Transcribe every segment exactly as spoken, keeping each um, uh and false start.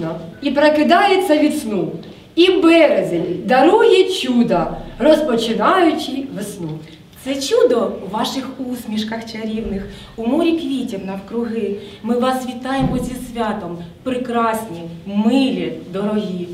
ніжна і прокидається від сну. І березень дарує чудо, розпочинаючи весну. Це чудо у ваших усмішках чарівних, у морі квітів навкруги. Ми вас вітаємо зі святом, прекрасні, милі, дорогі.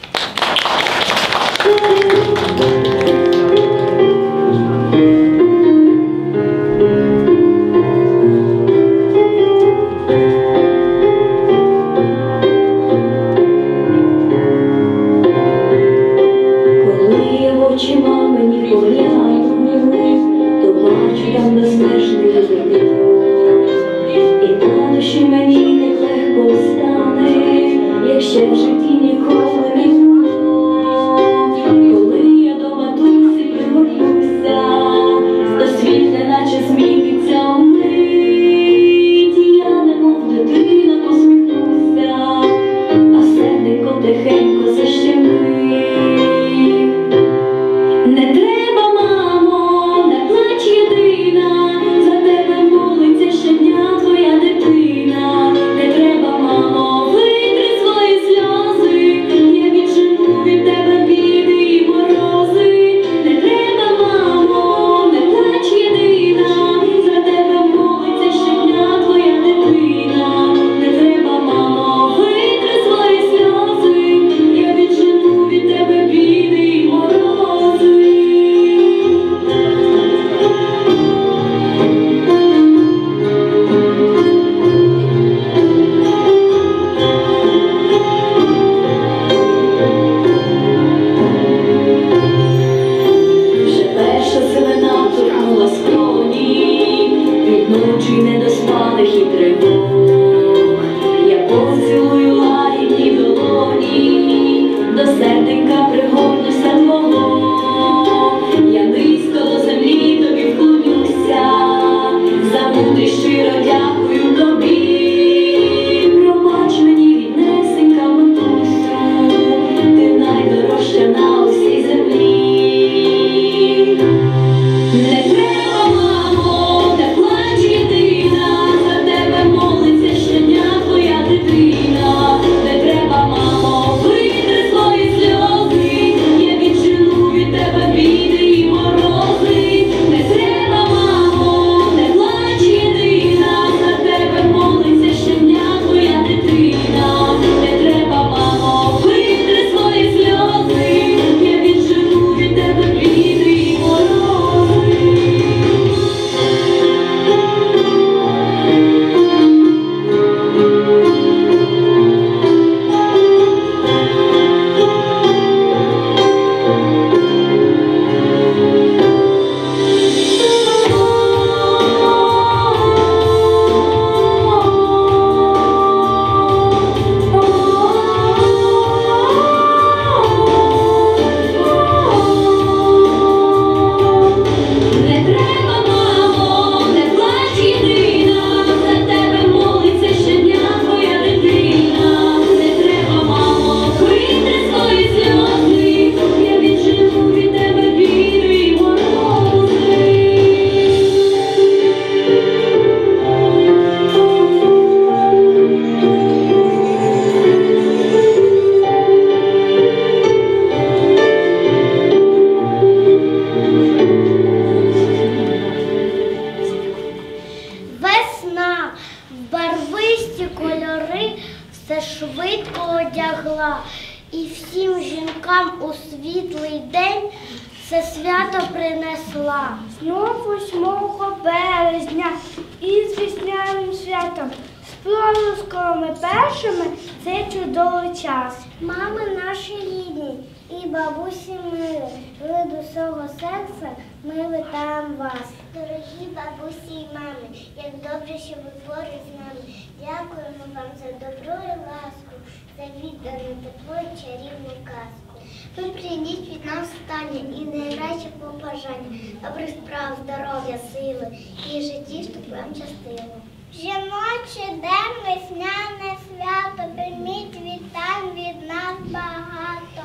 І всім жінкам у світлий день це свято принесла. Знов восьмого березня із весняним святом, з пролусками першими цей чудовий час. Мами наші рідні і бабусі мили, від усього серця ми вітаємо вас. Дорогі бабусі і мами, як добре, що ви поруч з нами. Дякуємо вам за добро і ласку, за віддану тепло і чарівну казку. Ви прийдіть від нас стання і найкраще побажання, добрих справ, здоров'я, сили і житті, щоб вам щастило. Жіночий день, весняне свято, прийміть вітань від нас багато.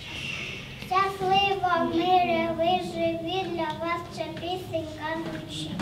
Щасливо, мирі, ви живі, для вас ця пісенька звучить.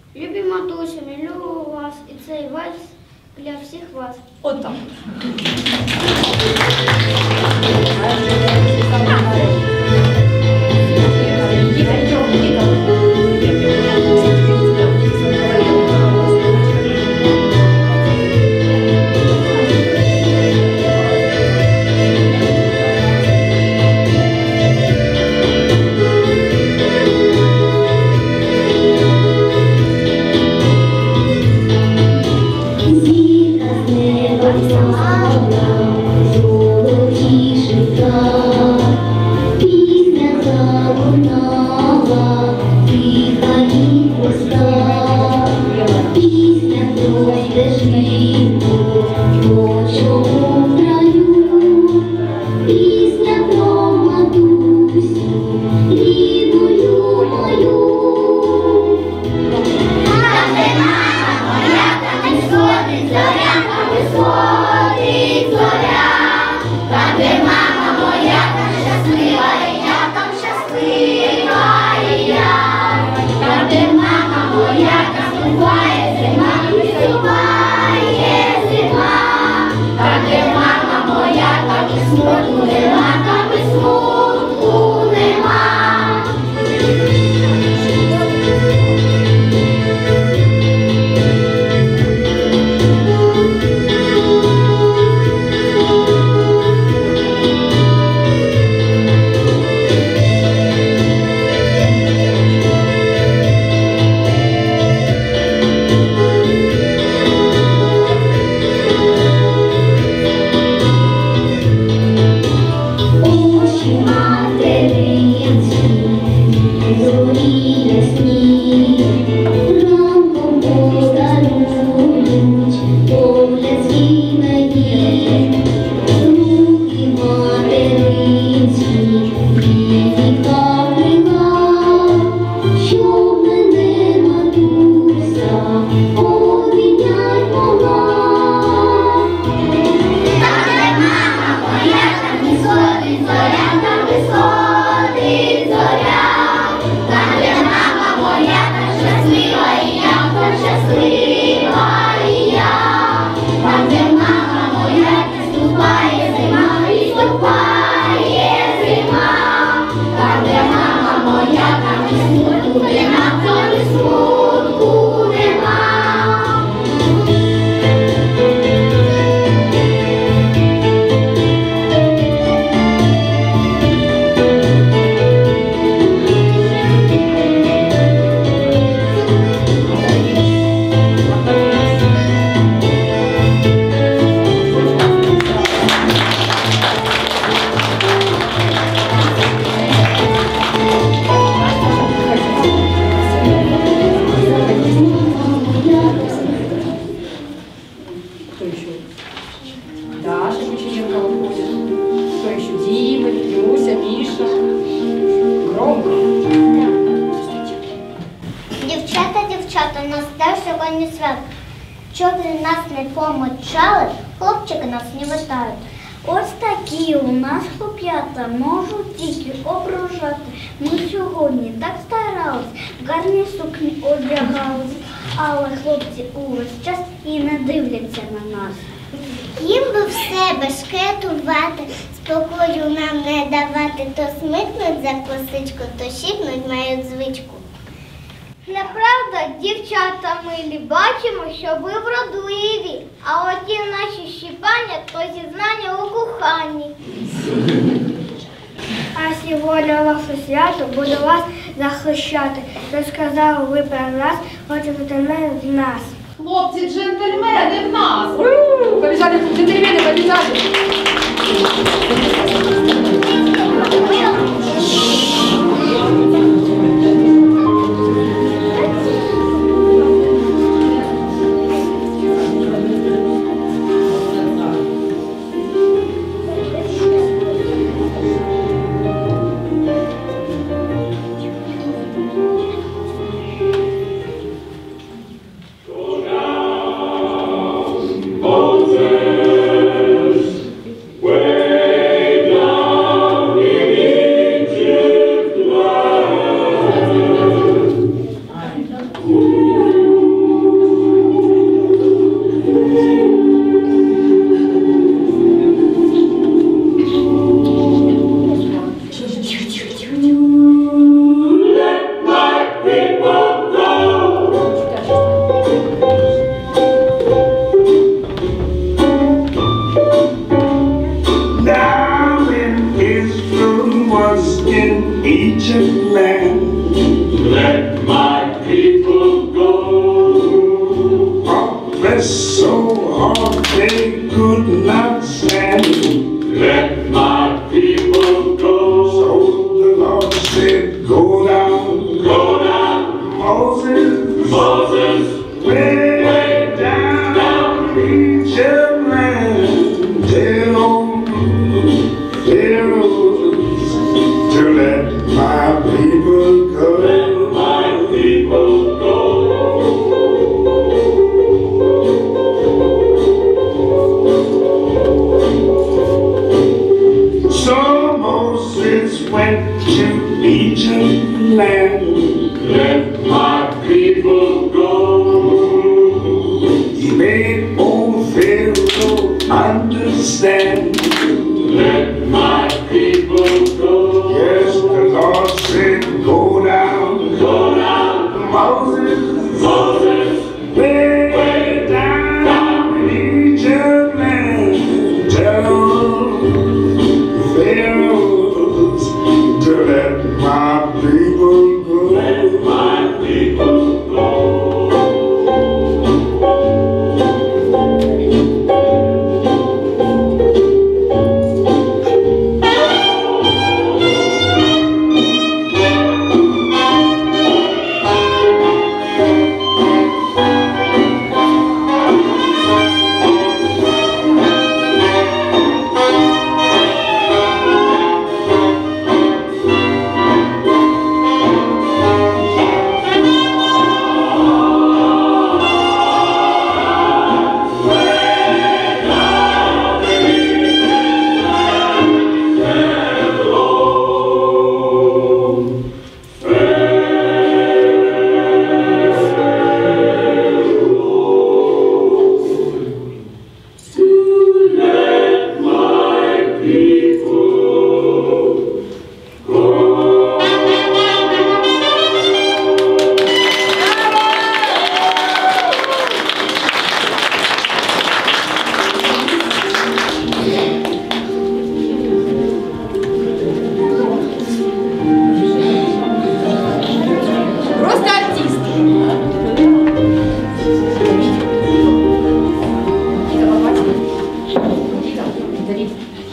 Любі матусі, люблю вас і цей вальс для всіх вас. Отак. дівчата, у нас теж сьогодні свято. Щоб ви нас не помочали, хлопчики нас не вітають. Ось такі у нас хлоп'ята можуть тільки ображати. Ми сьогодні так старались, гарні сукні одягались, але хлопці увесь час і не дивляться на нас. Їм би все бешкетувати, спокою нам не давати, то смикнуть за косичку, то щіпнуть мають звичку. Неправда, дівчата милі, бачимо, що ви вродливі, а оті наші щіпання, то зізнання у коханні. А сьогодні ваше свято буде вас захищати. Розказали ви про нас, хочете мене з нас. Хлопці, джентльмени в нас! Побежали, джентльмены, побежали! Oh, could not stand. Let my people go. So the Lord said, go down, Go down, Moses, Moses, way, way down, down. Egypt land. Tell Pharaoh to let my people go. Let my people go. So Moses went to Egypt land. Let my people go. He made old Pharaoh understand. Let my people go. Yes, the Lord said, go down, Go down, Moses, Moses, way, way down, down. in Egypt land. Tell Pharaoh to let my people go. Let my people go. Просто артисты. Давид.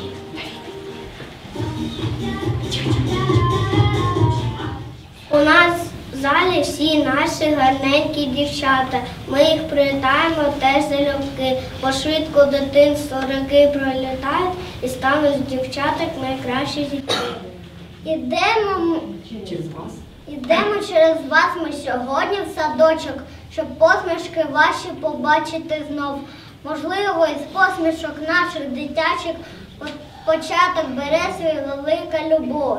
У нас в залі всі наші гарненькі дівчата. Ми їх привітаємо теж залюбки, бо швидко дитинство роки пролітають і стануть з дівчаток найкращі дітей. Ідемо, Через вас. ідемо через вас ми сьогодні в садочок, щоб посмішки ваші побачити знов. Можливо, із посмішок наших дитячих по- початок бере свій велика любов.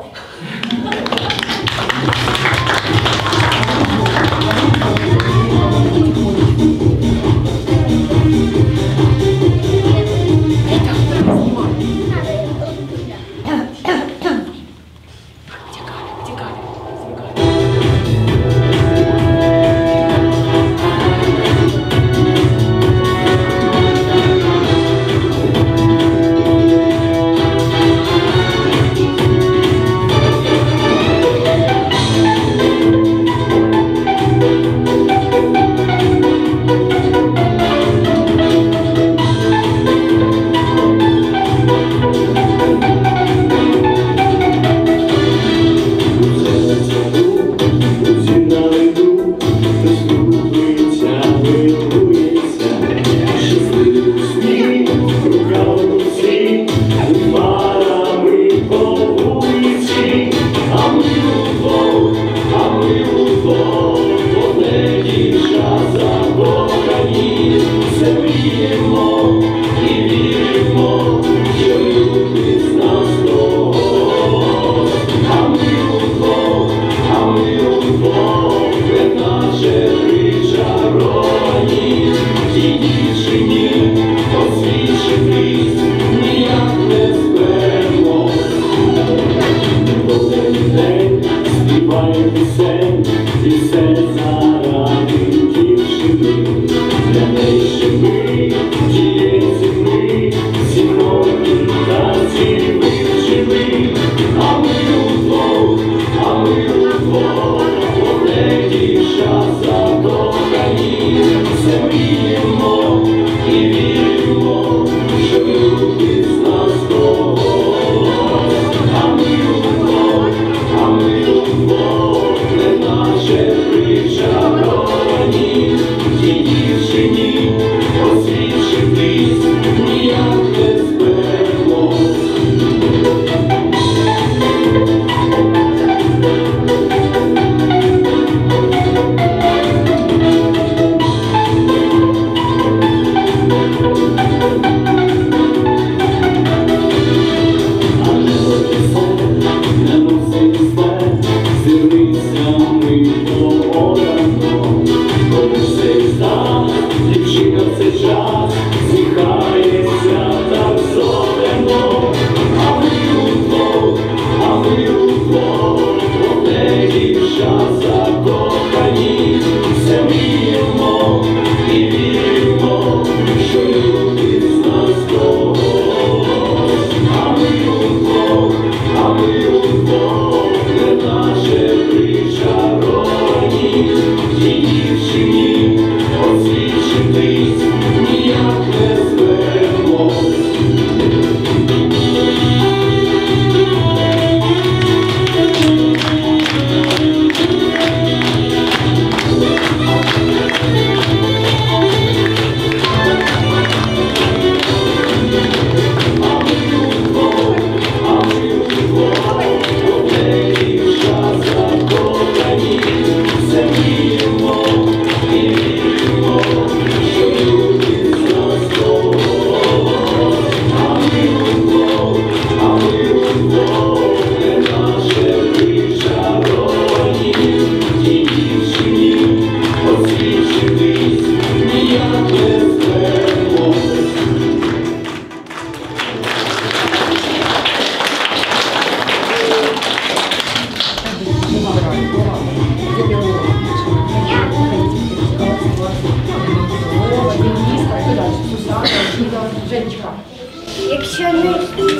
Якщо не...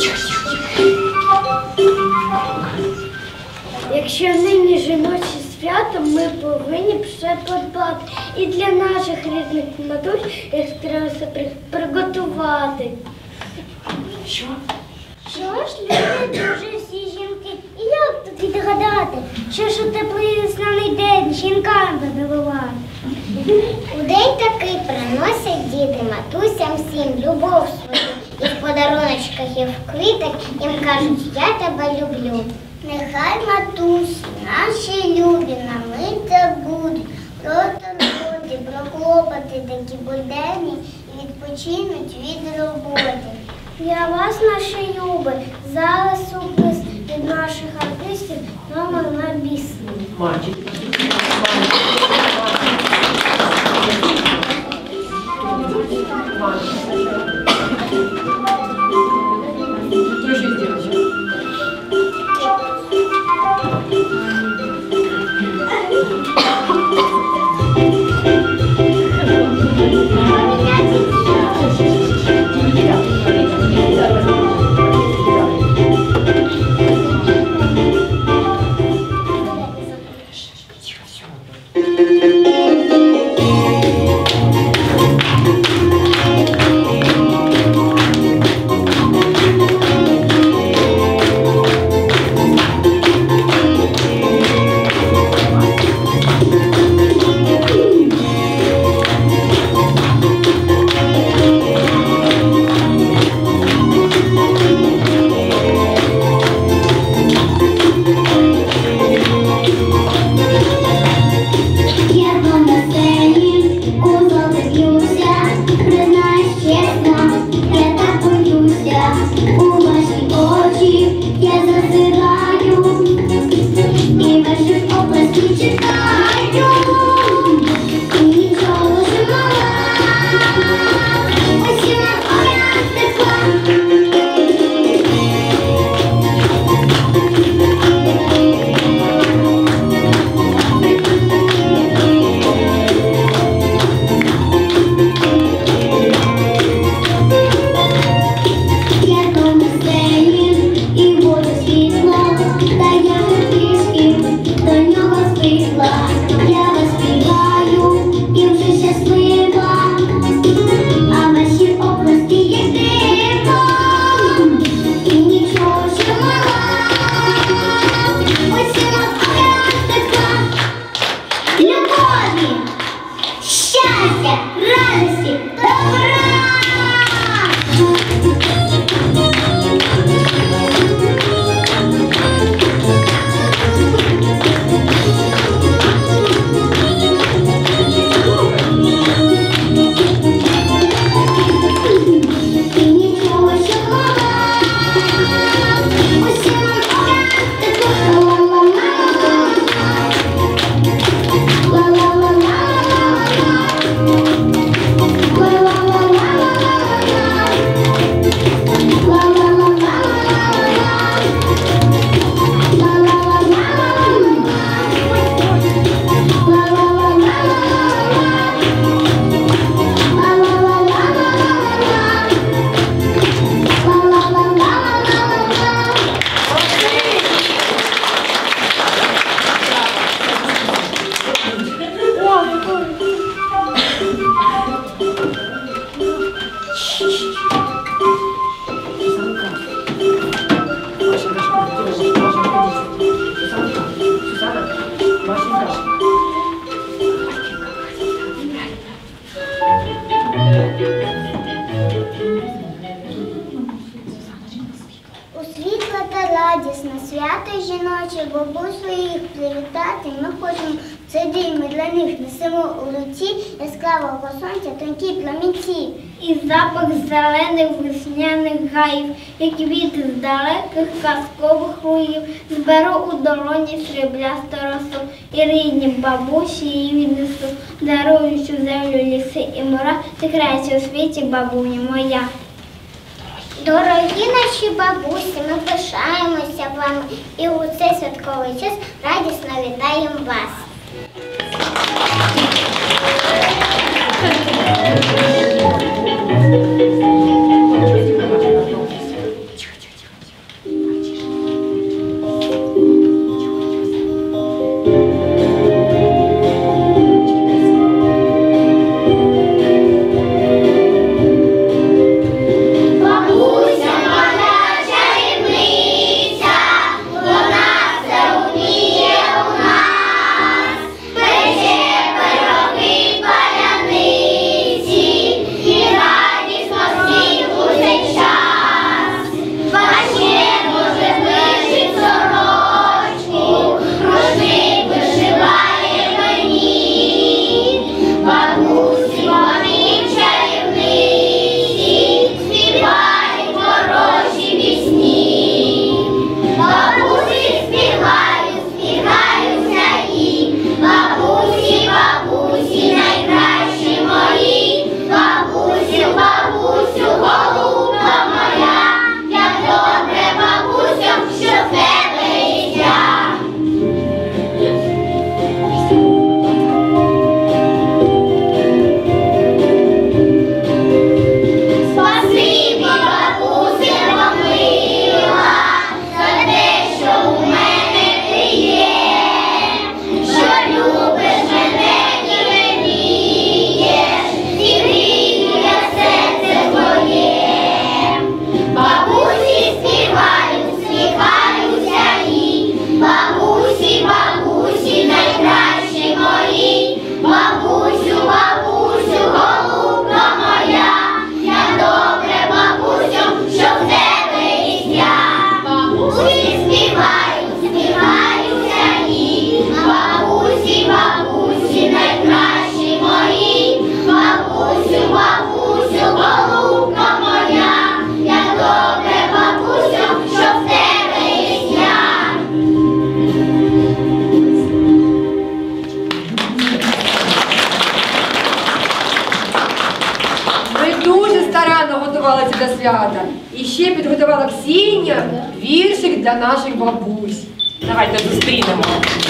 Якщо нині жіноче свято, ми повинні б ще подбати. І для наших рідних матусь їх треба при- приготувати. Що? Що ж люблять дуже всі жінки? І як тут відгадати, що ж у теплий весняний день жінкам подарувати? У день такий приносять діти матусям всім любов свою. І в подаруночках, і в квітах їм кажуть, я тебе люблю. Нехай матусі, наші любі, на мить забудуть про турботи, про клопоти такі буденні і відпочинуть від роботи. Я вас, наші люби, зараз супис від наших артистів номер на пісню. Мальчик. Мальчик. Что еще сделать? радісне свято жіноче, бабусю їх привітати. Ми хочемо в цей день, ми для них несемо у руці яскравого сонця тонкі пламінці. І запах зелених весняних гаїв, як квіти з далеких казкових лугів, зберу у долоні сріблясту росу, і рідні бабусі її віднесу, даруючи землю, ліси і мора, ти краща у світі, бабуня моя. Дорогі наші бабусі, ми пишаємося вами і у цей святковий час радісно вітаємо вас. малята. І ще підготувала Ксенія віршик для наших бабусь. Давайте зустрінемо.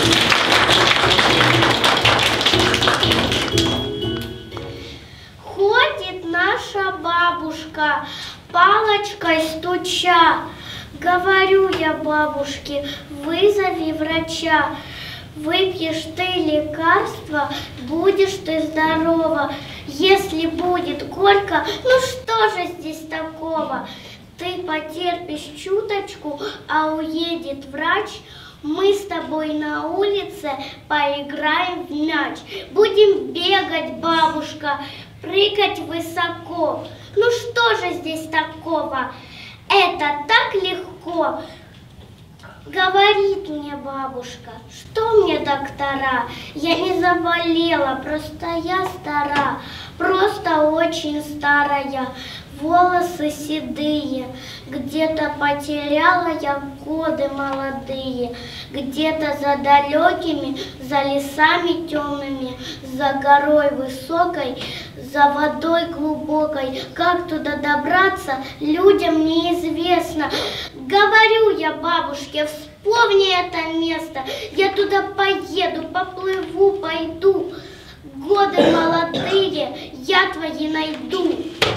Ходит наша бабушка, палочкой стуча. Говорю я бабушке, вызови врача. Выпьешь ты лекарство, будешь ты здорова. Если будет горько, ну что же здесь такого? Ты потерпишь чуточку, а уедет врач. Мы с тобой на улице поиграем в мяч. Будем бегать, бабушка, прыгать высоко. Ну что же здесь такого? Это так легко. Говорит мне бабушка, что мне доктора? Я не заболела, просто я стара, просто очень старая. Волосы седые, где-то потеряла я годы молодые, где-то за далекими, за лесами темными, за горой высокой, за водой глубокой. Как туда добраться, людям неизвестно. Говорю я бабушке, вспомни это место, я туда поеду, поплыву, пойду. Годы молодые я твои найду.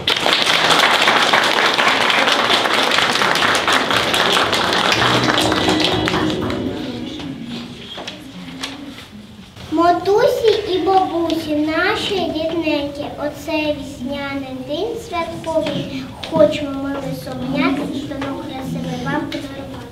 Матусі і бабусі, наші рідненькі, оцей весняний день святковий, хочемо ми вас обняти і вино красиве вам подарувати.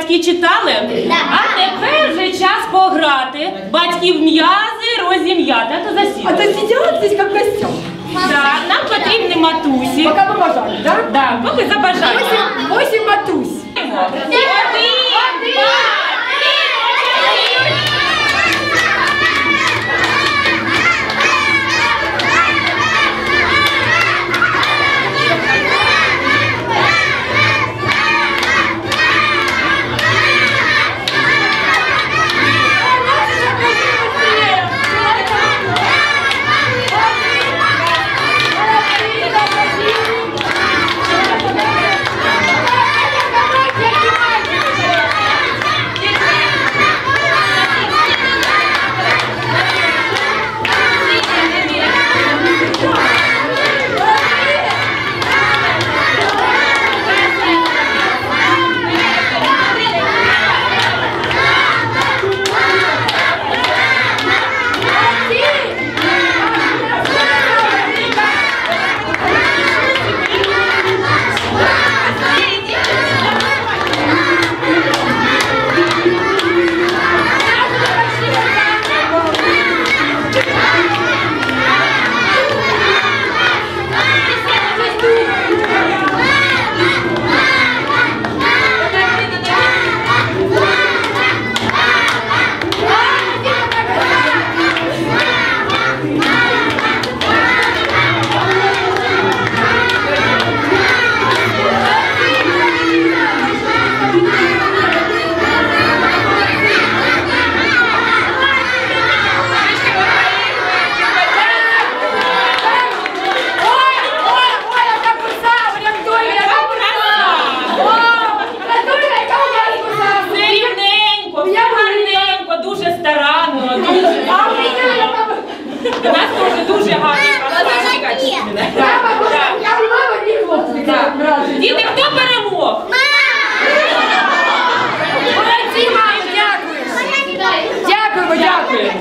батьки читали? А тепер вже час пограти. Батьків м'язи розім'яти. А то А засідали. то сидят здесь как костюм. Так, нам потрібні матусі. Пока мы бажали, да? Так, поки забажаємо. Восемь, восемь матусь. Один, два, три, Діти, хто перемог? Молодці, мамо, дякую. Дякуємо, дякую.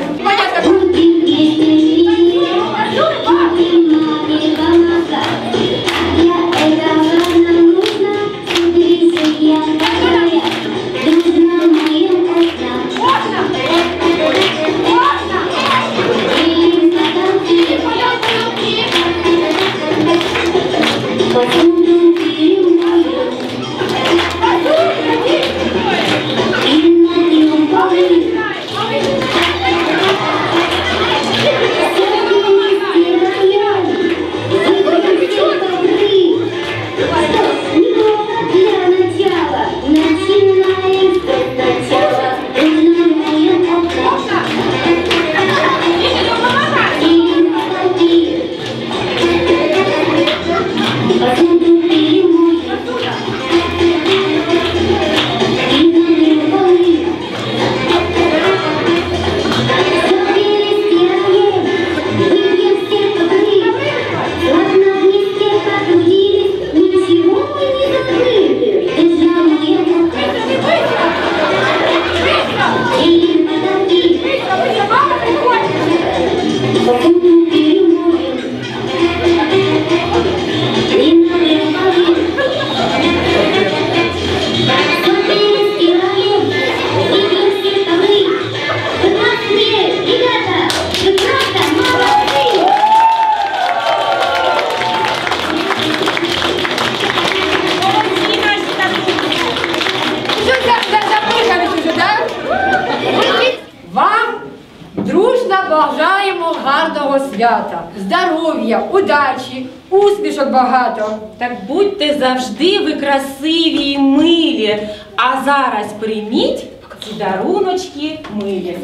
Бажаємо гарного свята, здоров'я, удачі, усмішок багато. Так будьте завжди ви красиві і милі. А зараз прийміть ці даруночки милі.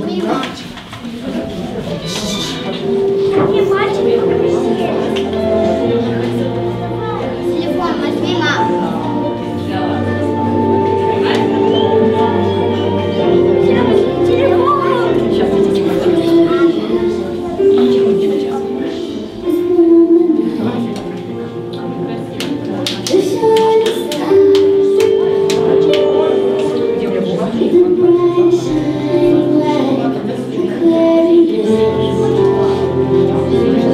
Телефон возьми, мама. Thank you.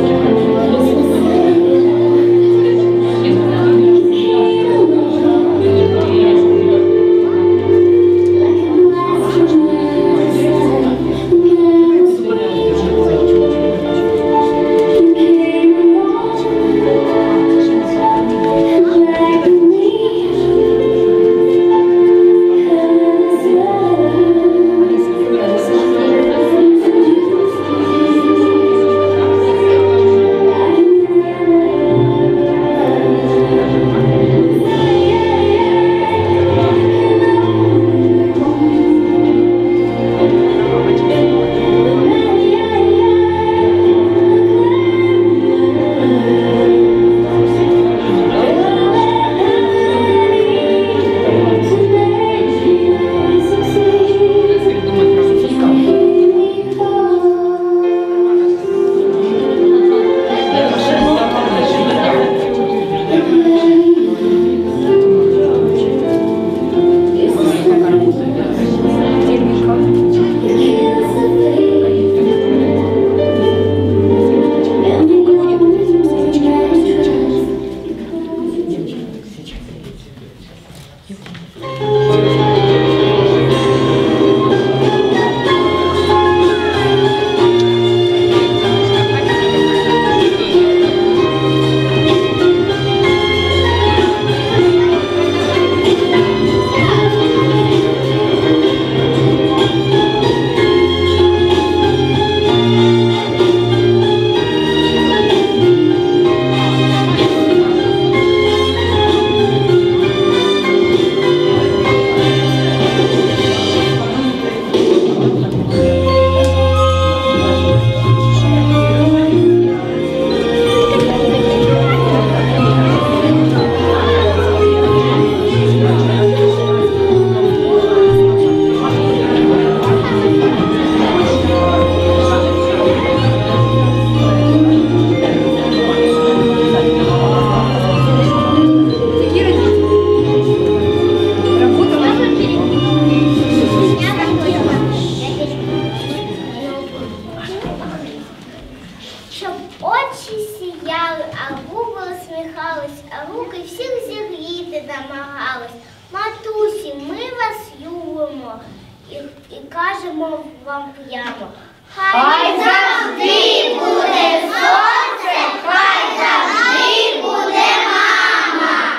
намагались. Матусі, ми вас любимо і, і кажемо вам прямо. Хай завжди буде сонце, хай завжди буде мама.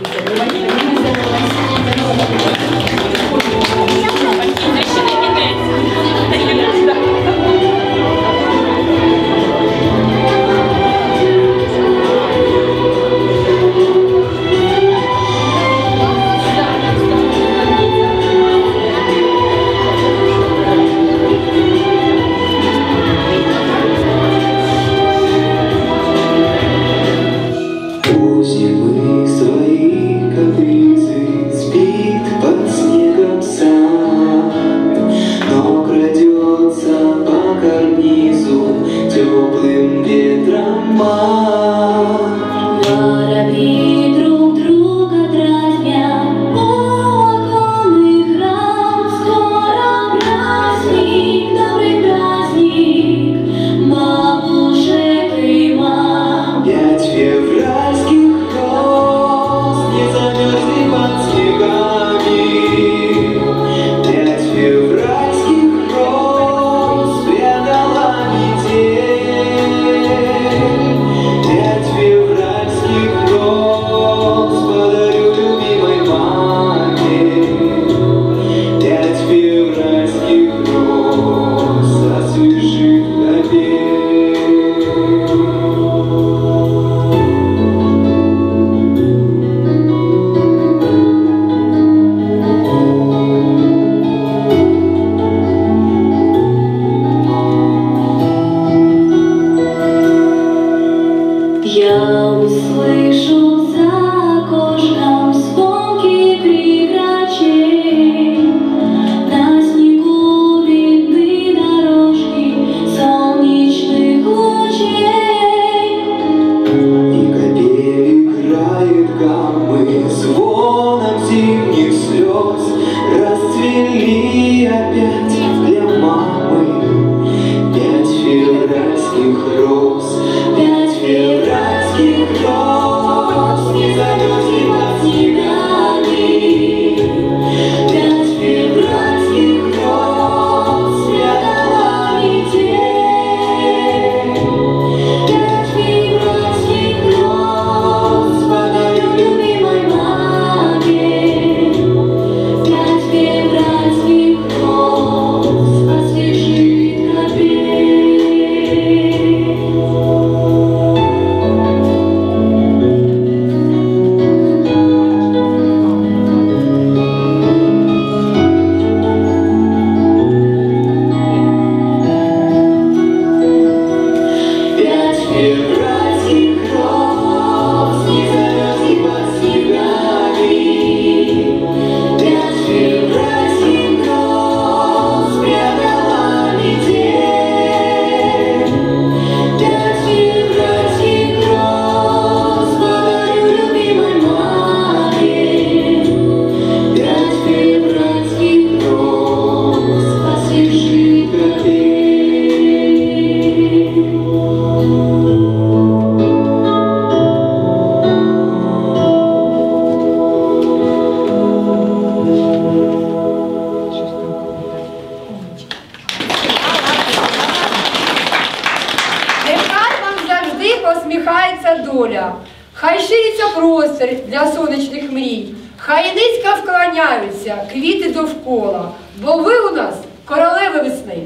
доля. Хай шириться простір для сонячних мрій, хай низько вклоняються квіти довкола, бо ви у нас королеви весни.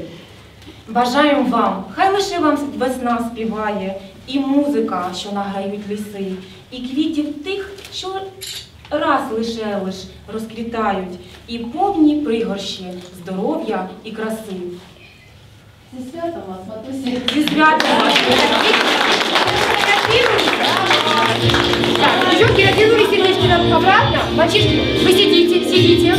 Бажаємо вам, хай лише вам весна співає, і музика, що награють ліси, і квітів тих, що раз лише лиш розквітають, і повні пригорщі здоров'я і краси. Зі святом вас, матусі. Зі святом вас. Так, девчонки, натянули сердечки обратно. Мальчишки, вы сидите, сидите.